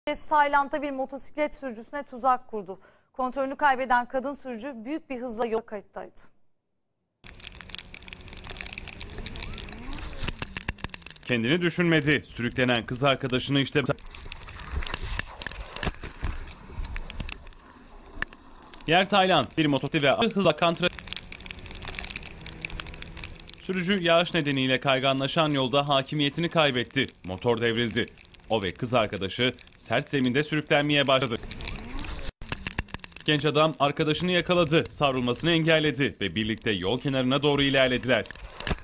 Tayland'da bir motosiklet sürücüsüne tuzak kurdu. Kontrolünü kaybeden kadın sürücü büyük bir hızla yol kayıttaydı. Kendini düşünmedi. Sürüklenen kız arkadaşını işte... Yer Tayland, bir motosiklet ve hızla kantra... Sürücü yağış nedeniyle kayganlaşan yolda hakimiyetini kaybetti. Motor devrildi. O ve kız arkadaşı sert zeminde sürüklenmeye başladı. Genç adam arkadaşını yakaladı, savrulmasını engelledi ve birlikte yol kenarına doğru ilerlediler.